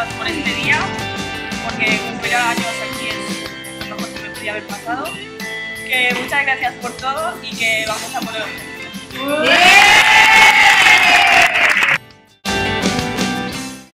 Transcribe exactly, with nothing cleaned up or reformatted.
todas por este día, porque cumplir años aquí es lo mejor que me podía haber pasado. Que muchas gracias por todo y que vamos a por el objetivo.